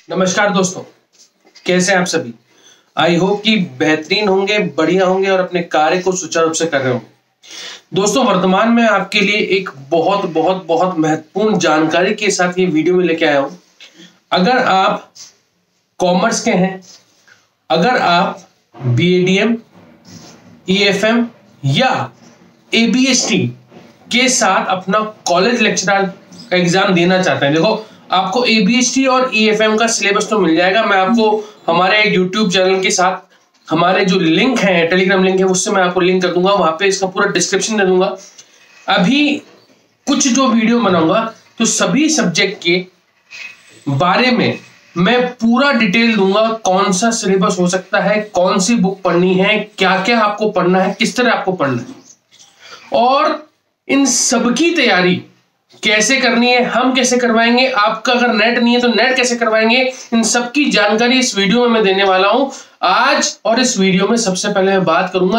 नमस्कार दोस्तों, कैसे हैं आप सभी। आई होप कि बेहतरीन होंगे, बढ़िया होंगे और अपने कार्य को सुचारू रूप से कर रहे होंगे। दोस्तों, वर्तमान में आपके लिए एक बहुत बहुत बहुत महत्वपूर्ण जानकारी के साथ ये वीडियो में लेके आया हूं। अगर आप कॉमर्स के हैं, अगर आप बीएडीएम, ईएफएम या एबीएसटी के साथ अपना कॉलेज लेक्चरर का एग्जाम देना चाहते हैं, देखो आपको एबीएसटी और ईएफएम का सिलेबस तो मिल जाएगा। मैं आपको हमारे यूट्यूब चैनल के साथ हमारे जो लिंक है, टेलीग्राम लिंक है, उससे मैं आपको लिंक कर दूंगा, वहां पे इसका पूरा डिस्क्रिप्शन दे दूंगा। अभी कुछ जो वीडियो बनाऊंगा तो सभी सब्जेक्ट के बारे में मैं पूरा डिटेल दूंगा। कौन सा सिलेबस हो सकता है, कौन सी बुक पढ़नी है, क्या क्या आपको पढ़ना है, किस तरह आपको पढ़ना है और इन सबकी तैयारी कैसे करनी है, हम कैसे करवाएंगे। आपका अगर नेट नहीं है तो नेट कैसे करवाएंगे, इन सब की जानकारी इस वीडियो में मैं देने वाला हूं आज। और इस वीडियो में सबसे पहले मैं बात करूंगा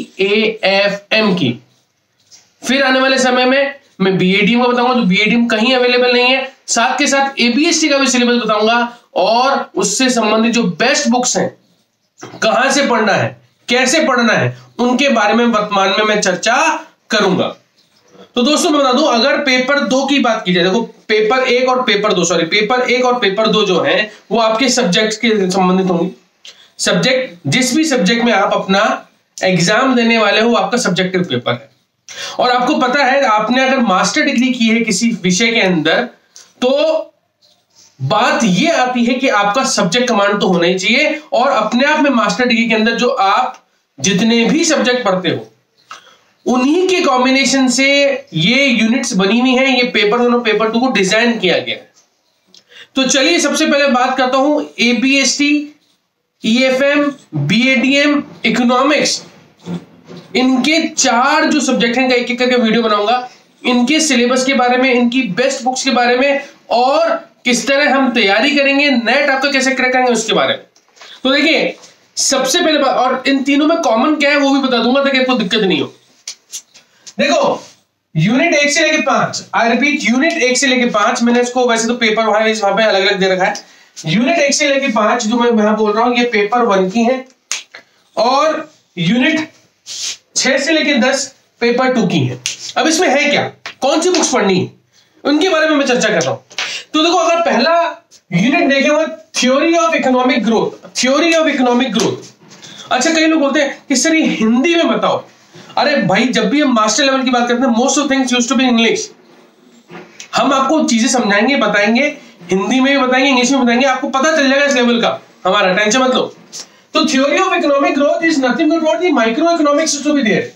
ईएफएम की, फिर आने वाले समय में मैं बीएडीएम का बताऊंगा, जो बीएडीएम कहीं अवेलेबल नहीं है, साथ के साथ एबीएसटी का भी सिलेबस बताऊंगा और उससे संबंधित जो बेस्ट बुक्स हैं, कहां से पढ़ना है, कैसे पढ़ना है, उनके बारे में वर्तमान में मैं चर्चा करूंगा। तो दोस्तों मैं बता दूं, अगर पेपर 2 की बात की जाए, देखो पेपर 1 और पेपर 2 जो हैं वो आपके सब्जेक्ट्स के संबंधित होंगे। सब्जेक्ट, जिस भी सब्जेक्ट में आप अपना एग्जाम देने वाले हो, आपका सब्जेक्टिव पेपर है। और आपको पता है, आपने अगर मास्टर डिग्री की है किसी विषय के अंदर, तो बात यह आती है कि आपका सब्जेक्ट कमांड तो होना ही चाहिए। और अपने आप में मास्टर डिग्री के अंदर जो आप जितने भी सब्जेक्ट पढ़ते हो, उन्हीं के कॉम्बिनेशन से ये यूनिट्स बनी हुई हैं, ये पेपर 1 और पेपर 2 को डिजाइन किया गया है। तो चलिए सबसे पहले बात करता हूं एबीएसटी, ईएफएम, बीएडीएम, इकोनॉमिक्स, इनके 4 जो सब्जेक्ट हैं, एक एक करके वीडियो बनाऊंगा, इनके सिलेबस के बारे में, इनकी बेस्ट बुक्स के बारे में और किस तरह हम तैयारी करेंगे, नेट आपका कैसे क्रैक करेंगे उसके बारे में। तो देखिए सबसे पहले बात, और इन तीनों में कॉमन क्या है वो भी बता दूंगा ताकि आपको दिक्कत नहीं हो। देखो यूनिट 1 से लेके 5, आई रिपीट यूनिट 1 से लेके 5, मैंने इसको वैसे तो पेपर वहां पे अलग अलग दे रखा है। यूनिट 1 से लेके 5 जो मैं यहां बोल रहा हूं, ये पेपर 1 की है और यूनिट 6 से लेके 10 पेपर 2 की है। अब इसमें है क्या, कौन सी बुक्स पढ़नी है, उनके बारे में मैं चर्चा कर रहा हूं। तो देखो, अगर पहला यूनिट देखें वो थ्योरी ऑफ इकोनॉमिक ग्रोथ। अच्छा, कई लोग बोलते हैं कि सर ये हिंदी में बताओ। अरे भाई, जब भी हम मास्टर लेवल की बात करते हैं, most of things used to be English. हम आपको चीजें समझाएंगे, बताएंगे, हिंदी में भी बताएंगे, इंग्लिश में बताएंगे, आपको पता चल जाएगा इस लेवल का, हमारा टेंशन मत लो। तो theory of economic growth is nothing but what the micro economics to be there.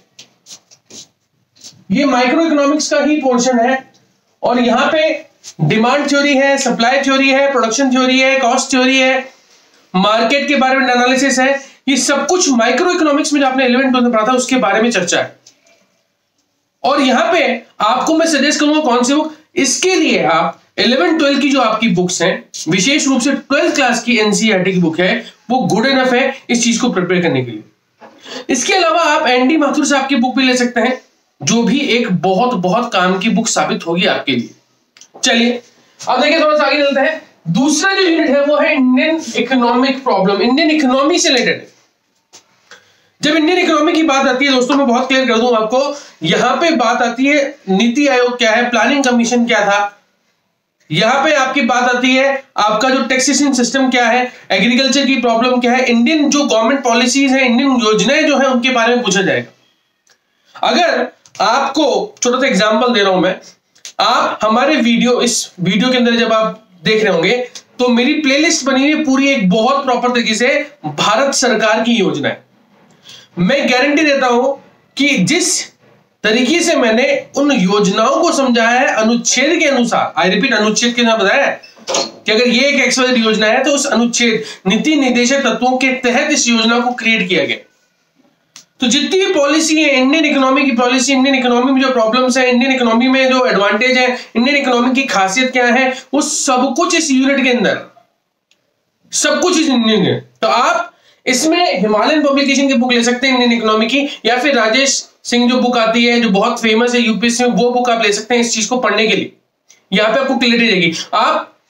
ये माइक्रो इकोनॉमिक्स का ही पोर्शन है और यहां पे डिमांड थ्योरी है, सप्लाई थ्योरी है, प्रोडक्शन थ्योरी है, कॉस्ट थ्योरी है, मार्केट के बारे में एनालिसिस है। ये सब कुछ माइक्रो इकोनॉमिक्स में जो आपने 11-12 में पढ़ा था उसके बारे में चर्चा है। और यहां पे आपको मैं सजेस्ट करूंगा कौन सी बुक, इसके लिए आप 11-12 की जो आपकी बुक्स हैं, विशेष रूप से 12th क्लास की एनसीईआरटी की बुक है, वो गुड इनफ है इस चीज को प्रिपेयर करने के लिए। इसके अलावा आप एनडी माथुर साहब की बुक भी ले सकते हैं, जो भी एक बहुत बहुत काम की बुक साबित होगी आपके लिए। चलिए अब देखिए, थोड़ा सा आगे चलते हैं। दूसरा जो यूनिट है वो है Indian economic problem, Indian economy से रिलेटेड है। जब इंडियन इकोनॉमी की बात आती है दोस्तों, मैं बहुत क्लियर कर दूं आपको, यहां पे बात आती है नीति आयोग क्या है, प्लानिंग कमीशन क्या था, यहां पे आपकी बात आती है आपका जो टैक्सेशन सिस्टम क्या है, एग्रीकल्चर की प्रॉब्लम क्या है, इंडियन जो गवर्नमेंट पॉलिसीज है, इंडियन योजनाएं जो है उनके बारे में पूछा जाएगा। अगर आपको छोटा सा एग्जांपल दे रहा हूं मैं, आप हमारे इस वीडियो के अंदर जब आप देख रहे होंगे तो मेरी प्लेलिस्ट बनी हुई पूरी एक बहुत प्रॉपर तरीके से भारत सरकार की योजना है। मैं गारंटी देता हूं कि जिस तरीके से मैंने उन योजनाओं को समझाया है अनुच्छेद के अनुसार, आई रिपीट अनुच्छेद के अनुसार बताया है कि अगर ये एक एक्सवाइजेड योजना है तो उस अनुच्छेद नीति निर्देशक तत्वों के तहत इस योजना को क्रिएट किया गया। तो जितनी भी पॉलिसी है, इंडियन इकोनॉमी की पॉलिसी, इंडियन इकोनॉमी में जो प्रॉब्लम्स है, इंडियन इकोनॉमी में जो एडवांटेज है, इंडियन इकोनॉमी की खासियत क्या है, वो सब कुछ इस यूनिट के अंदर, सब कुछ इस इंडियन है। तो आप इसमें हिमालयन पब्लिकेशन की बुक ले सकते हैं इंडियन इकोनॉमी की, या फिर राजेश सिंह जो बुक आती है जो बहुत फेमस है यूपीएससी में, वो बुक आप ले सकते हैं इस चीज को पढ़ने के लिए। यहां पे आपको क्लियरिटी रहेगी। आप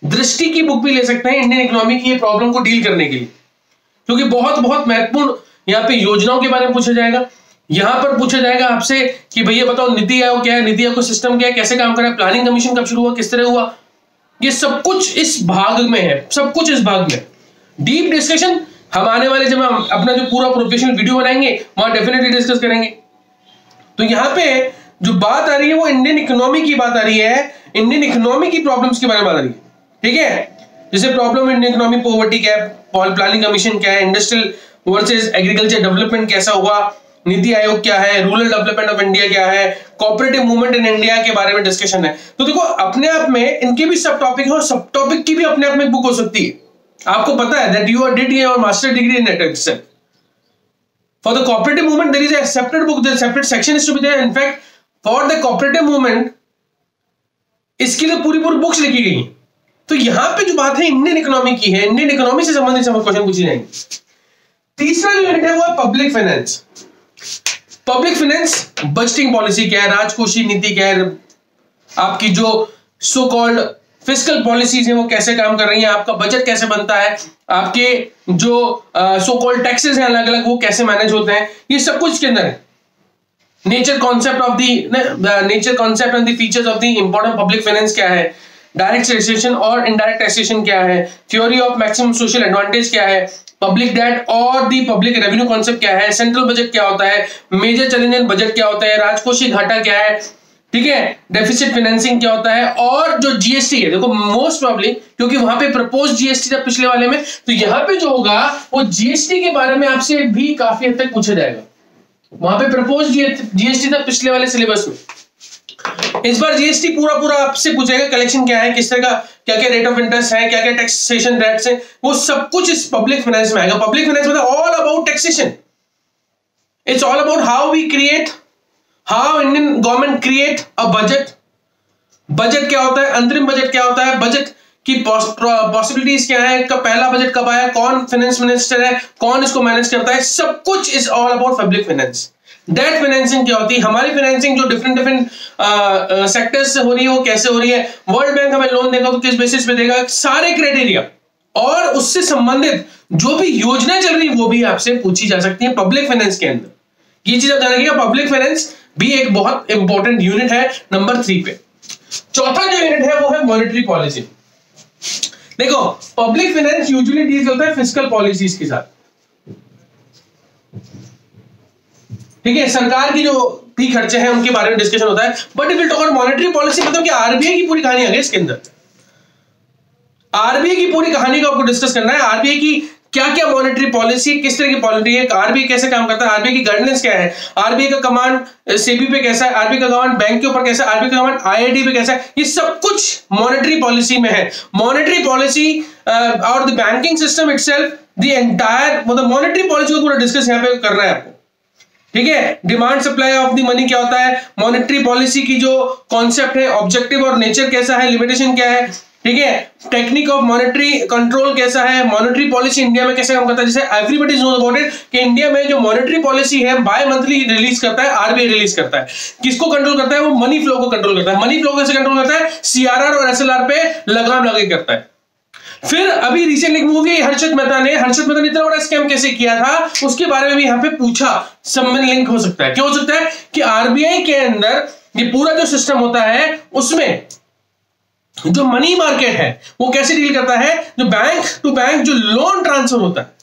दृष्टि की बुक भी ले सकते हैं इंडियन इकोनॉमी की ये प्रॉब्लम को डील करने के लिए, क्योंकि बहुत बहुत महत्वपूर्ण यहाँ पे योजनाओं के बारे में पूछा जाएगा। यहां पर पूछा जाएगा आपसे कि भैया बताओ नीति आयोग क्या है, नीति आयोग का सिस्टम क्या है, कैसे काम कर रहा है, प्लानिंग कमीशन कब शुरू हुआ, किस तरह हुआ, ये सब कुछ इस भाग में है, सब कुछ इस भाग में। डीप डिस्कशन हम आने वाले जब हम अपना जो पूरा प्रोफेशनल वीडियो बनाएंगे वहां डेफिनेटली डिस्कस करेंगे। तो यहाँ पे जो बात आ रही है वो इंडियन इकोनॉमी की बात आ रही है, इंडियन इकोनॉमी की प्रॉब्लम्स के बारे में बात आ रही है, ठीक है। जैसे प्रॉब्लम इंडियन इकोनॉमी, पॉवर्टी क्या है, प्लानिंग कमीशन क्या है, इंडस्ट्रियल वर्सेस एग्रीकल्चर डेवलपमेंट कैसा हुआ, नीति आयोग क्या है, रूरल डेवलपमेंट ऑफ इंडिया क्या है, कोऑपरेटिव मूवमेंट इन इंडिया के बारे में डिस्कशन है। तो देखो अपने आप में इनके भी सब टॉपिक है और सब टॉपिक की भी अपने आप में बुक हो सकती है। आपको पता है that you are did your master degree in it. For the cooperative movement, there is a separate book, the separate section is to be there. In fact, for the cooperative movement, इसके लिए पूरी पूरी books लिखी गई हैं। तो यहां पे जो बात है इंडियन इकोनॉमी की है, इंडियन इकोनॉमी से संबंधित क्वेश्चन पूछे जाएंगे। तीसरा जो यूनिट है वो है public finance. Public finance budgeting policy क्या है, राजकोषीय नीति क्या है, आपकी जो सो कॉल्ड फिस्कल पॉलिसीज है वो कैसे काम कर रही है, आपका बजट कैसे बनता है, आपके जो सो कॉल्ड टैक्सेस हैं अलग अलग वो कैसे मैनेज होते हैं, ये सब कुछ के अंदर है। Nature concept of and the features of the important public finance क्या है, डायरेक्ट टैक्सेशन और इनडायरेक्ट टैक्सेशन क्या है, theory of maximum social advantage क्या है, पब्लिक डेट और दी पब्लिक रेवेन्यू कॉन्सेप्ट क्या है, सेंट्रल बजट क्या होता है, मेजर चैलेंज इन बजट क्या होता है, राजकोषीय घाटा क्या है, ठीक है, डेफिसिट फाइनेंसिंग क्या होता है, और जो जीएसटी है, देखो मोस्ट प्रॉब्ली क्योंकि वहां पे प्रपोज जीएसटी था पिछले वाले में, तो यहां पे जो होगा वो जीएसटी के बारे में आपसे भी काफी हद तक पूछा जाएगा। वहां पे प्रपोज जीएसटी था पिछले वाले सिलेबस में, इस बार जीएसटी पूरा पूरा आपसे पूछेगा, कलेक्शन क्या है, किस तरह का क्या क्या रेट ऑफ इंटरेस्ट है, क्या क्या टैक्सेशन रेट्स है, वो सब कुछ इस पब्लिक फाइनेंस में आएगा। पब्लिक फाइनेंस मतलब all about taxation, it's all about how we create, how Indian government create a budget, budget क्या होता है, अंतरिम बजट क्या होता है, बजट की पॉसिबिलिटीज क्या है, कब पहला बजट कब आया, कौन फाइनेंस मिनिस्टर है, कौन इसको मैनेज करता है, सब कुछ is all about public finance. Debt financing क्या होती है, हमारी फाइनेंसिंग जो डिफरेंट डिफरेंट सेक्टर्स से हो रही है वो कैसे हो रही है, वर्ल्ड बैंक हमें लोन देगा तो किस बेसिस पे देगा, सारे क्राइटेरिया और उससे संबंधित जो भी योजना चल रही है वो भी आपसे पूछी जा सकती है पब्लिक फाइनेंस के अंदर। ये चीज आप ध्यान रखिएगा, पब्लिक फाइनेंस भी एक बहुत इंपॉर्टेंट यूनिट है नंबर 3 पे। चौथा जो यूनिट है वो है मॉनेटरी पॉलिसी। देखो पब्लिक फाइनेंस यूजुअली डील करता है फिस्कल पॉलिसीज के साथ, ठीक है, सरकार की जो भी खर्चे हैं उनके बारे में डिस्कशन होता है। But if we talk about monetary policy मतलब कि आरबीआई की पूरी कहानी आ गई इसके अंदर, आरबीआई की पूरी कहानी को आपको डिस्कस करना है। आरबीआई की क्या क्या मॉनेटरी पॉलिसी, किस तरह की पॉलिसी है, आरबीआई कैसे काम करता है, आरबीआई की गवर्नेंस क्या है, आरबीआई का कमांड सेबी पे कैसा है, आरबीआई का कमांड बैंक के ऊपर कैसा है, आरबीआई का कमांड आईआईडी पे कैसा है, ये सब कुछ मॉनेटरी पॉलिसी में है। मॉनेटरी पॉलिसी और the banking system itself, the entire मतलब मॉनेटरी पॉलिसी को पूरा डिस्कस यहाँ पे करना है आपको, ठीक है। Demand supply of the money क्या होता है, मॉनेटरी पॉलिसी की जो कॉन्सेप्ट है, ऑब्जेक्टिव और नेचर कैसा है, लिमिटेशन क्या है, ठीक है, टेक्निक ऑफ मॉनेटरी कंट्रोल कैसा है, मॉनेटरी पॉलिसी इंडिया में कैसे काम करता है। जैसे एवरीबॉडी नोज अबाउट इट कि इंडिया में जो मॉनेटरी पॉलिसी है बाय मंथली रिलीज करता है, आरबीआई रिलीज करता है। किसको कंट्रोल करता है, वो मनी फ्लो को कंट्रोल करता है। मनी फ्लो कैसे कंट्रोल करता है, सीआरआर और एसएलआर पे लगाम लगा करता है। फिर अभी रिसेंटली एक मूवी हर्षद मेहता ने इतना बड़ा स्कैम कैसे किया था उसके बारे में भी यहाँ पे पूछा, संबंध लिंक हो सकता है। क्यों हो सकता है कि आरबीआई के अंदर ये पूरा जो सिस्टम होता है उसमें जो मनी मार्केट है वो कैसे डील करता है, जो बैंक टू बैंक जो लोन ट्रांसफर होता है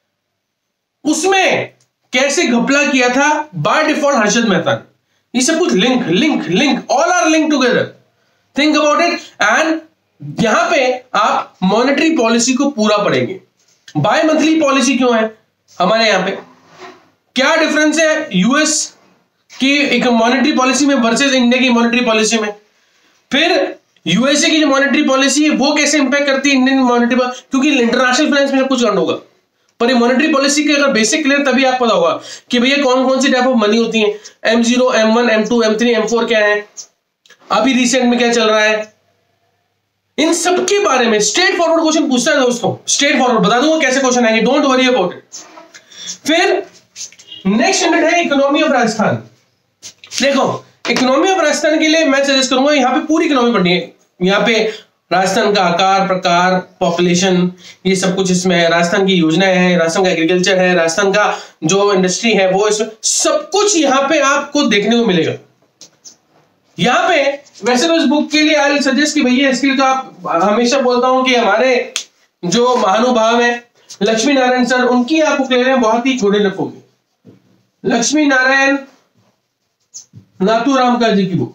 उसमें कैसे घपला किया था बाय डिफॉल्ट हर्षद मेहता ने। ये सब कुछ link link link all are link together, think about it. And यहां पे आप मॉनेटरी पॉलिसी को पूरा पढ़ेंगे। बाय मंथली पॉलिसी क्यों है हमारे यहां पे, क्या डिफरेंस है यूएस की एक मॉनेटरी पॉलिसी में वर्सेस इंडिया की मॉनेटरी पॉलिसी में, फिर यूएसए की जो मॉनेटरी पॉलिसी है वो कैसे इंपैक्ट करती है इंडियन मॉनेटरी, क्योंकि इंटरनेशनल फाइनेंस में सब कुछ करना होगा, पर ये मॉनेटरी पॉलिसी के अगर बेसिक क्लियर तभी आपको पता होगा कि भैया कौन कौन सी टाइप ऑफ मनी होती है, M0, M1, M2, M3, M4 क्या है, अभी रिसेंट में क्या चल रहा है, इन सब के बारे में स्ट्रेट फॉरवर्ड क्वेश्चन पूछता है दोस्तों, स्ट्रेट फॉरवर्ड बता दूंगा कैसे क्वेश्चन आएंगे, डोंट वरी अबाउट इट। फिर नेक्स्ट यूनिट है इकोनॉमी ऑफ राजस्थान। देखो इकोनॉमी ऑफ राजस्थान के लिए मैं सजेस्ट करूंगा यहाँ पे पूरी इकोनॉमी पढ़नी है, यहाँ पे राजस्थान का आकार, प्रकार, पॉपुलेशन, ये सब कुछ इसमें है। राजस्थान की योजनाएं हैं, राजस्थान का एग्रीकल्चर है, राजस्थान का जो इंडस्ट्री है वो, इसमें सब कुछ यहाँ पे आपको देखने को मिलेगा। यहाँ पे वैसे तो इस बुक के लिए आई सजेस्ट कि भैया इसके लिए तो आप हमेशा बोलता हूं कि हमारे जो महानुभाव है लक्ष्मी नारायण सर, उनकी आप बुक ले रहे हैं, बहुत ही गुड इनफ होगी। लक्ष्मी नारायण नाथूरामकर जी की बुक,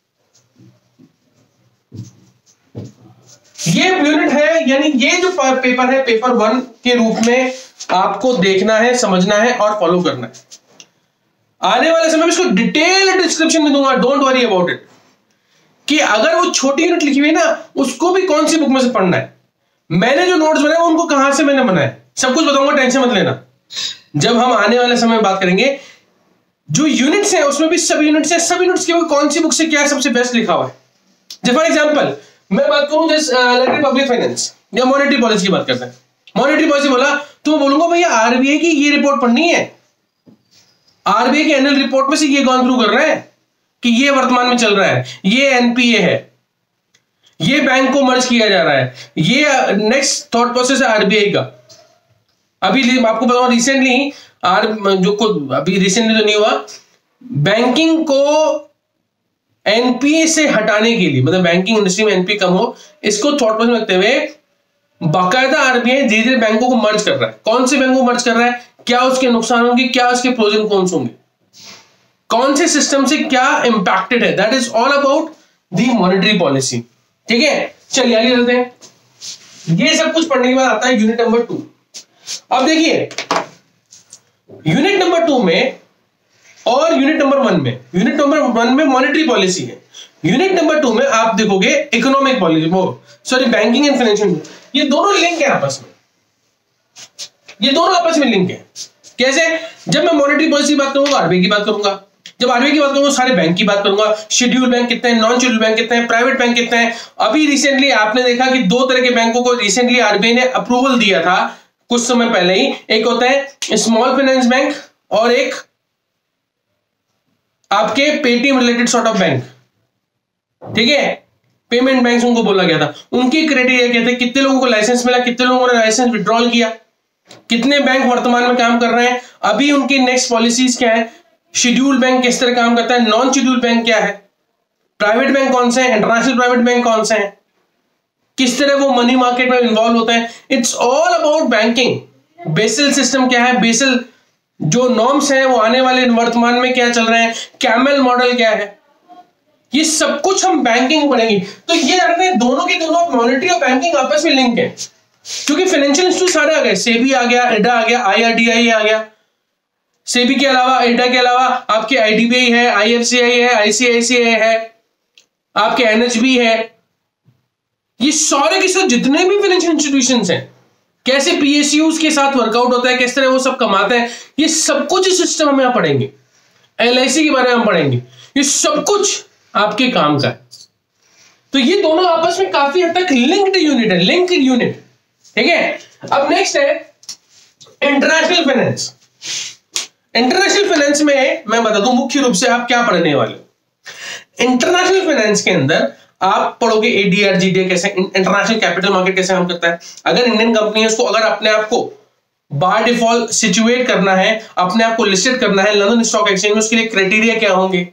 ये यूनिट है, यानी ये जो पेपर है पेपर 1 के रूप में आपको देखना है, समझना है और फॉलो करना है। आने वाले समय में इसको डिटेल डिस्क्रिप्शन में दूंगा, डोंट वरी अबाउट इट, कि अगर वो छोटी यूनिट लिखी हुई है ना, उसको भी कौन सी बुक में से पढ़ना है, मैंने जो नोट्स बनाए उनको कहां से मैंने बनाए, सब कुछ बताऊंगा, टेंशन मत लेना। जब हम आने वाले समय में बात करेंगे, जो यूनिट्स है उसमें भी सब यूनिट्स है, सब यूनिट्स की कौन सी बुक से क्या सबसे बेस्ट लिखा हुआ है। जैसे फॉर एग्जांपल मैं बात करूं जैसे पब्लिक फाइनेंस या मॉनेटरी पॉलिसी की बात करते हैं, मॉनेटरी पॉलिसी बोला तो मैं बोलूंगा भैया आरबीआई की ये रिपोर्ट पढ़नी है, आरबीआई के एनुअल रिपोर्ट में से ये गॉन थ्रू कर रहे हैं कि ये वर्तमान में चल रहा है, ये एनपीए है, ये बैंक को मर्ज किया जा रहा है, ये नेक्स्ट थॉट प्रोसेस है आरबीआई का। अभी आपको बताऊं रिसेंटली अभी रिसेंटली तो नहीं हुआ, बैंकिंग को एनपीए से हटाने के लिए, मतलब बैंकिंग इंडस्ट्री में एनपीए कम हो, इसको थॉट प्रोसेस में रखते हुए बाकायदा आरबीआई धीरे धीरे बैंकों को मर्ज कर रहा है। कौन से बैंकों को मर्ज कर रहा है, क्या उसके नुकसान होंगे, क्या उसके प्रोज एंड कॉन्स होंगे, कौन से सिस्टम से क्या इंपैक्टेड है, that is all about the monetary policy. ठीक है, चलिए आगे चलते हैं। ये सब कुछ पढ़ने के बाद आता है यूनिट नंबर 2। अब देखिए यूनिट नंबर 2 में और यूनिट नंबर 1 में, यूनिट नंबर 1 में मॉनेटरी पॉलिसी है, यूनिट नंबर 2 में आप देखोगे economic policy, sorry banking and financial, ये दोनों लिंक है आपस में, ये दोनों आपस में लिंक है। कैसे, जब मैं मॉनेटरी पॉलिसी की बात करूंगा आरबीआई की बात करूंगा, जब आरबीआई की बात करूंगा सारे बैंक की बात करूंगा, शेड्यूल बैंक कितने हैं, नॉन शेड्यूल बैंक कितने हैं, प्राइवेट बैंक कितने हैं। अभी रिसेंटली आपने देखा कि 2 तरह के बैंकों को रिसेंटली आरबीआई ने अप्रूवल दिया था कुछ समय पहले ही, एक होता है स्मॉल फाइनेंस बैंक और एक आपके Paytm related sort of bank. ठीक है, पेमेंट बैंक उनको बोला गया था। उनकी क्राइटेरिया क्या थे, कितने लोगों को लाइसेंस मिला, कितने लोगों ने लाइसेंस विड्रॉल किया, कितने बैंक वर्तमान में काम कर रहे हैं, अभी उनकी नेक्स्ट पॉलिसीज क्या है, शेड्यूल बैंक किस तरह काम करता है, नॉन शेड्यूल बैंक क्या है, प्राइवेट बैंक कौन से हैं, इंटरनेशनल प्राइवेट बैंक कौन से हैं, किस तरह वो मनी मार्केट में इन्वॉल्व होते हैं। It's all about banking. Basel system क्या है, बेसल जो नॉर्म्स हैं वो आने वाले वर्तमान में क्या चल रहे हैं, कैमल मॉडल क्या है, ये सब कुछ हम बैंकिंग पढ़ेंगे। तो ये जानते हैं दोनों के दोनों मॉनेटरी और बैंकिंग आपस में लिंक है, क्योंकि फाइनेंशियल इंस्टीट्यूट सारे आ गए, सेबी आ गया, एडा आ गया, आईआरडीआई आ गया, सेबी के अलावा एडा के अलावा आपके आईडीबीआई है, आईएफसीआई है, आईसीआईसीआई है, आपके एनएचबी है, ये सारे के साथ जितने भी फाइनेंशियल इंस्टीट्यूशंस हैं, कैसे पीएसयूज के साथ वर्कआउट होता है, किस तरह वो सब कमाते हैं, ये सब कुछ इस सिस्टम में हम पढ़ेंगे। एलआईसी के बारे में हम पढ़ेंगे, ये सब कुछ आपके काम का है। तो ये दोनों आपस में काफी हद तक लिंक्ड यूनिट है, लिंक्ड यूनिट। ठीक है, अब नेक्स्ट है इंटरनेशनल फाइनेंस। इंटरनेशनल फाइनेंस में मैं बता दूं मुख्य रूप से आप क्या पढ़ने वाले हो। इंटरनेशनल फाइनेंस के अंदर आप पढ़ोगे एडीआर, जीडीए कैसे, इंटरनेशनल कैपिटल मार्केट कैसे काम करता है। अगर इंडियन कंपनी है उसको अगर अपने आप को बाय डिफॉल्ट सिचुएट करना है, अपने आप को लिस्टेड करना है लंदन स्टॉक एक्सचेंज में, उसके लिए क्राइटेरिया क्या होंगे,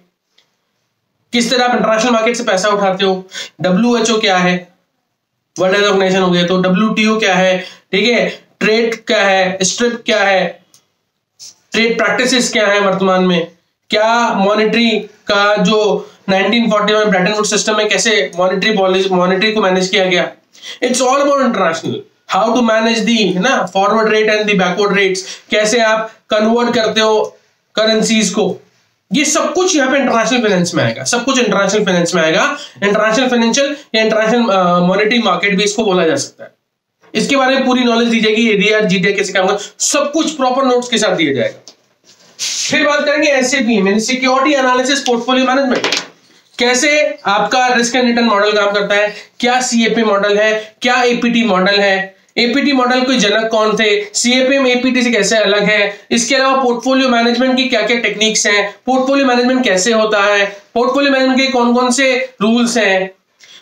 किस तरह आप इंटरनेशनल मार्केट से पैसा उठाते हो, डब्ल्यूएचओ क्या है, वर्ल्ड हेल्थ ऑर्गेनाइजेशन हो गया, तो डब्ल्यूटीओ क्या है, ठीक है, ट्रेड क्या है, स्ट्रिप क्या है, ट्रेड प्रैक्टिसेस क्या है वर्तमान में, क्या मॉनेटरी का जो 1941 ब्रेटन वुड्स सिस्टम में कैसे मॉनेटरी को मैनेज किया गया। It's all about international, how to manage the ना forward rate and the backward rates, कैसे आप कन्वर्ट करते हो करेंसीज को, ये सब कुछ यहाँ पे इंटरनेशनल फाइनेंस में आएगा, सब कुछ इंटरनेशनल फाइनेंस में आएगा। इंटरनेशनल फाइनेंशियल या इंटरनेशनल मॉनेटरी मार्केट भी इसको बोला जा सकता है। इसके बारे में पूरी नॉलेज दी जाएगी, एडीआर जीडीए कैसे काम करता है, सब कुछ प्रॉपर नोट्स के साथ दिया जाएगा। फिर बात करेंगे एसएपी यानी सिक्योरिटी एनालिसिस पोर्टफोलियो मैनेजमेंट, कैसे आपका रिस्क एंड रिटर्न मॉडल काम करता है, क्या सीएपी मॉडल है, क्या एपीटी मॉडल है, एपीटी मॉडल के जनक कौन थे, सीएपीएम एपीटी से कैसे अलग है, इसके अलावा पोर्टफोलियो मैनेजमेंट की क्या क्या टेक्निक्स हैं, पोर्टफोलियो मैनेजमेंट कैसे होता है, पोर्टफोलियो मैनेजमेंट के कौन कौन से रूल्स हैं,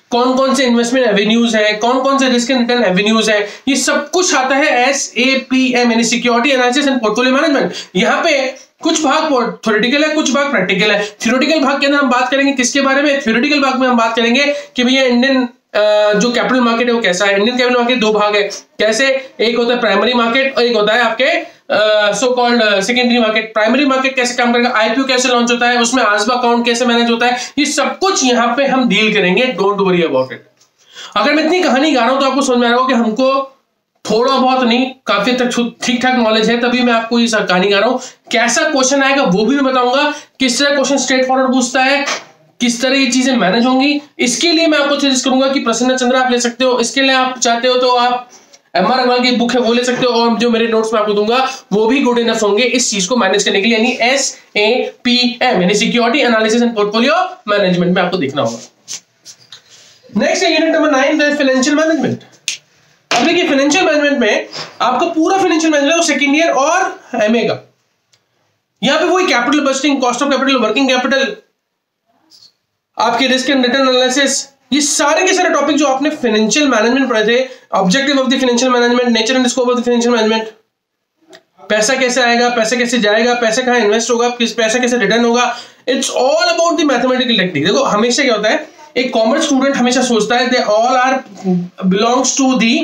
कौन कौन से इन्वेस्टमेंट एवेन्यूज है, कौन कौन से रिस्क एंड रिटर्न एवेन्यूज है, ये सब कुछ आता है SAPM यानी security analysis and portfolio management. यहाँ पे कुछ भाग थ्योरेटिकल है, कुछ भाग प्रैक्टिकल है। थ्योरेटिकल भाग के अंदर हम बात करेंगे किसके बारे में? थ्योरेटिकल भाग में हम बात करेंगे कि भैया इंडियन जो कैपिटल मार्केट है वो कैसा है। इंडियन कैपिटल मार्केट दो भाग है, कैसे? एक होता है प्राइमरी मार्केट और एक होता है आपके so called secondary market. Primary market कैसे काम करेगा, IPO कैसे लॉन्च होता है, उसमें आसबा अकाउंट कैसे मैनेज होता है, ये सब कुछ यहाँ पे हम डील करेंगे। Don't worry about it. अगर मैं इतनी कहानी गा रहा हूं तो आपको समझ में आ रहा हो कि हमको थोड़ा बहुत नहीं, काफी तक ठीक ठाक नॉलेज है, तभी मैं आपको ये कहानी गा रहा हूं। कैसा क्वेश्चन आएगा वो भी मैं बताऊंगा, किस तरह क्वेश्चन स्ट्रेट फॉरवर्ड पूछता है, किस तरह ये चीजें मैनेज होंगी। इसके लिए मैं आपको सजेस्ट करूंगा कि प्रसन्न चंद्र आप ले सकते हो। इसके लिए आप चाहते हो तो आप MR अग्रवाल की बुक है वो ले सकते हो, और जो मेरे नोट्स में आपको दूंगा वो भी गुड इनफ होंगे इस चीज को मैनेज करने के लिए, यानी SAPM यानी security analysis and portfolio management में आपको देखना होगा। नेक्स्ट है यूनिट नंबर 9, फाइनेंशियल मैनेजमेंट। अब देखिए फाइनेंशियल मैनेजमेंट में आपका पूरा फाइनेंशियल मैनेजमेंट सेकेंड ईयर और MA का, यहां पे वही capital budgeting, cost of capital, working capital, आपके रिस्क एंड रिटर्न एनालिसिस, ये सारे के सारे टॉपिक जो आपने फाइनेंशियल मैनेजमेंट पढ़े थे, objective of the financial management, nature and scope of the financial management, पैसा कैसे आएगा, पैसा कैसे जाएगा, पैसा कहां इन्वेस्ट होगा, किस पैसा कैसे रिटर्न होगा, it's all about the mathematical technique. देखो हमेशा क्या होता है, एक कॉमर्स स्टूडेंट हमेशा सोचता है they all are belongs to the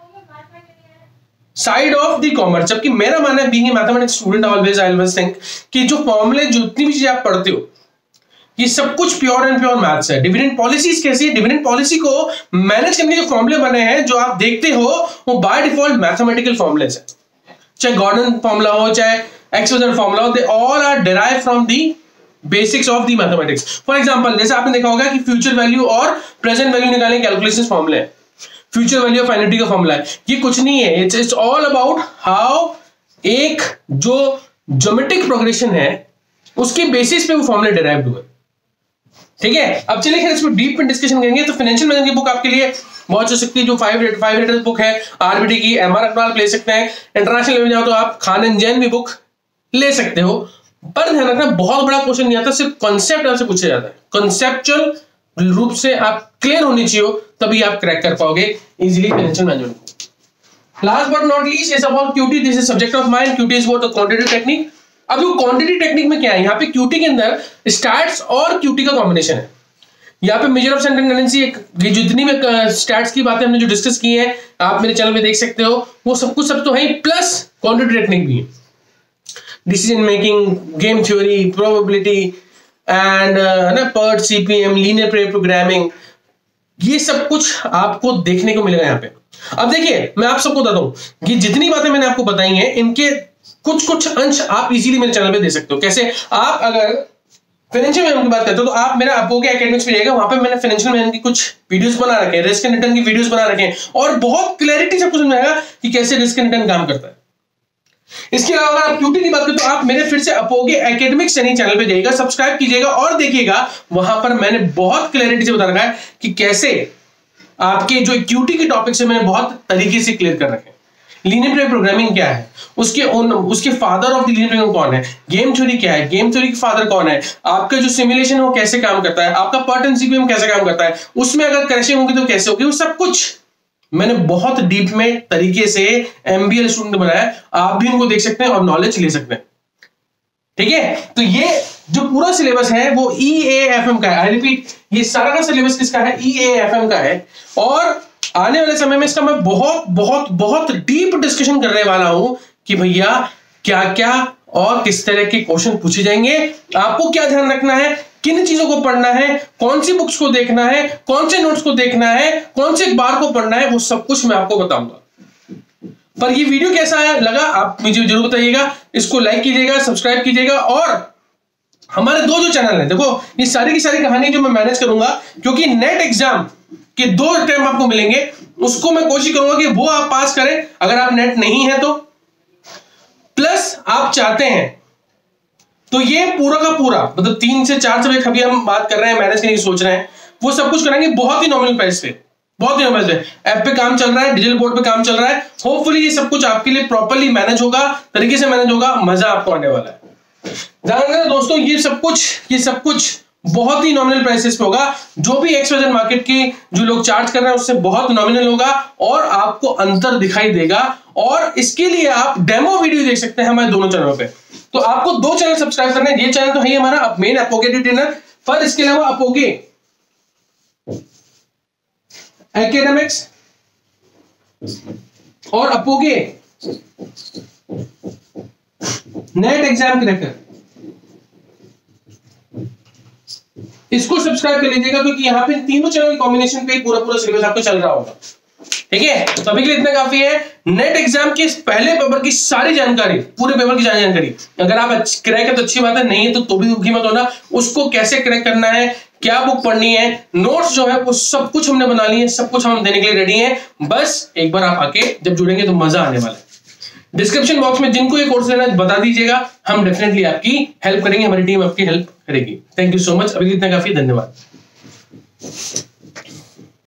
side of the commerce, जबकि मेरा मानना है being a mathematics student always I always think कि जो फॉर्मूले, जितनी भी चीजें आप पढ़ते हो, ये सब कुछ प्योर एंड प्योर मैथ्स है। डिविडेंड पॉलिसीज कैसी है, डिविडेंड पॉलिसी को मैनेज करने के जो फॉर्मूले बने हैं जो आप देखते हो वो बाय डिफॉल्ट मैथमेटिकल फॉर्मूलेज है, चाहे गॉर्डन फॉर्मूला हो, चाहे एक्सपोजर फॉर्मूला हो, they all are derive from the basics of the mathematics. For example जैसे आपने देखा होगा कि फ्यूचर वैल्यू और प्रेजेंट वैल्यू निकालने के कैलकुलेशन फॉर्मूले हैं, फ्यूचर वैल्यू ऑफ फाइनेटिक का फॉर्मूला है। ये कुछ नहीं है, इट्स ऑल अबाउट हाउ एक जो ज्योमेट्रिक प्रोग्रेशन है उसके बेसिस पे वो फॉर्मूले डिराइव्ड हुए। ठीक है, अब चलिए इस पर डीप में डिस्कशन करेंगे। तो फाइनेंशियल मैनेजमेंट की बुक आपके लिए बहुत हो सकती है, जो 5 रेटेड बुक है RBD की, MR अग्रवाल ले सकते हैं। इंटरनेशनल लेवल जाओ तो आप खान एंड जैन भी बुक ले सकते हो, पर ध्यान रखना बहुत बड़ा क्वेश्चन नहीं आता, सिर्फ कॉन्सेप्ट आपसे पूछा जाता है। कॉन्सेप्चुअल रूप से आप क्लियर होनी चाहिए, तभी आप क्रैक कर पाओगे इजीली फाइनेंशियल मैनेजमेंट को। Last but not least is about QT। This is subject of mine. QT is about the quantitative technique. अब वो क्वांटिटी टेक्निक में क्या है, यहाँ पे QT के अंदर स्टैट्स और QT का कॉम्बिनेशन है। यहाँ पे मेजर ऑफ सेंट्रल टेंडेंसी, जितनी भी स्टैट्स की बातें हमने जो डिस्कस की है आप मेरे चैनल पे देख सकते हो, वो सब कुछ सब तो है, प्लस क्वांटिटी टेक्निक भी है। Decision making, game theory, probability and ना PERT, CPM, linear pair programming, ये सब कुछ आपको देखने को मिलेगा यहाँ पे। अब देखिए मैं आप सबको बताता हूँ कि जितनी बातें मैंने आपको बताई हैं इनके कुछ कुछ अंश आप इजीली मेरे चैनल पे दे सकते हो। कैसे? आप अगर फाइनेंशियल मैनेजमेंट की बात करते हो तो आप मेरा अपोगे एकेडमिक्स पे जाइएगा, वहां पे मैंने फाइनेंशियल मैनेजमेंट की कुछ वीडियोस बना रखे हैं, रिस्क एंड रिटर्न की वीडियोस बना रखे हैं, और बहुत क्लैरिटी से आपको समझाएगा कि कैसे रिस्क एंड रिटर्न काम करता है। इसके अलावा अगर आप QT की बात करें तो आप मेरे फिर से अपोगे एकेडमिक्स चैनल पे जाइएगा, सब्सक्राइब कीजिएगा और देखिएगा, वहां पर मैंने बहुत क्लैरिटी से बता रखा है कि कैसे आपके जो QT के टॉपिक्स है मैंने बहुत तरीके से क्लियर कर रखे हैं। लीनियर पेयर प्रोग्रामिंग क्या है, उसके father of the linear programming कौन है, गेम थ्योरी क्या है, गेम थ्योरी के फादर कौन है, आपका जो सिमुलेशन है वो कैसे काम करता है, आपका PERT एंड CPM कैसे काम करता है, उसमें अगर क्रैशिंग होगी तो कैसे होगी, वो सब कुछ मैंने बहुत डीप में तरीके से MBA स्टूडेंट बनाया। आप भी उनको देख सकते हैं और नॉलेज ले सकते हैं। ठीक है, तो ये जो पूरा सिलेबस है वो EAFM का है। आई रिपीट, ये सारा का सिलेबस किसका है? EAFM का है। और आने वाले समय में इसका मैं बहुत बहुत बहुत डीप डिस्कशन करने वाला हूं कि भैया क्या क्या और किस तरह के क्वेश्चन पूछे जाएंगे, आपको क्या ध्यान रखना है, किन चीजों को पढ़ना है, कौन सी बुक्स को देखना है, कौन से नोट्स को देखना है, कौन से बार को पढ़ना है, वो सब कुछ मैं आपको बताऊंगा। पर ये वीडियो कैसा है लगा आप मुझे जरूर बताइएगा, इसको लाइक कीजिएगा, सब्सक्राइब कीजिएगा, और हमारे जो चैनल है, देखो ये सारी की सारी कहानी जो मैं मैनेज करूंगा, क्योंकि नेट एग्जाम के 2 टाइम आपको मिलेंगे, उसको मैं कोशिश करूंगा कि वो आप पास करें अगर आप नेट नहीं है तो, प्लस आप चाहते हैं तो ये पूरा का पूरा मतलब 3 से 4 सब्जेक्ट अभी हम बात कर रहे हैं, मैनेज करने की सोच रहे हैं, वो सब कुछ करेंगे बहुत ही नॉमिनल प्राइस पे, बहुत ही नॉमिनल पे। ऐप पे काम चल रहा है, डिजिटल बोर्ड पे काम चल रहा है, होपफुली ये सब कुछ आपके लिए प्रॉपर्ली मैनेज होगा, तरीके से मैनेज होगा, मजा आपको आने वाला है। ध्यान रखना दोस्तों, ये सब कुछ बहुत ही नॉमिनल प्राइसेस पे होगा। जो भी XYZ मार्केट के जो लोग चार्ज कर रहे हैं उससे बहुत नॉमिनल होगा और आपको अंतर दिखाई देगा। और इसके लिए आप डेमो वीडियो देख सकते हैं हमारे दोनों चैनलों पे। तो आपको 2 चैनल सब्सक्राइब करने हैं। ये चैनल तो है हमारा मेन अपोगे ट्रेनर, पर इसके अलावा अपोगे एकेडमिक्स और अपोगे नेट एग्जाम क्रैकर, इसको सब्सक्राइब कर लीजिएगा क्योंकि यहाँ पे तीनों चैनल के कॉम्बिनेशन पे पूरा सिलेबस आपको चल रहा होगा। ठीक है, तो अभी के लिए इतना काफी है। नेट एग्जाम के पहले पेपर की सारी जानकारी, पूरे पेपर की जानकारी अगर आप क्रैक है तो अच्छी बात है, नहीं है तो भी दुखी मत होना। उसको कैसे क्रैक करना है, क्या बुक पढ़नी है, नोट्स जो है वो सब कुछ हमने बना लिए, सब कुछ हम देने के लिए रेडी हैं। बस एक बार आप आके जब जुड़ेंगे तो मजा आने वाला है। डिस्क्रिप्शन बॉक्स में जिनको ये कोर्स लेना है बता दीजिएगा, हम डेफिनेटली आपकी हेल्प करेंगे, हमारी टीम आपकी हेल्प करेगी। Thank you so much. अभी इतना काफी, धन्यवाद।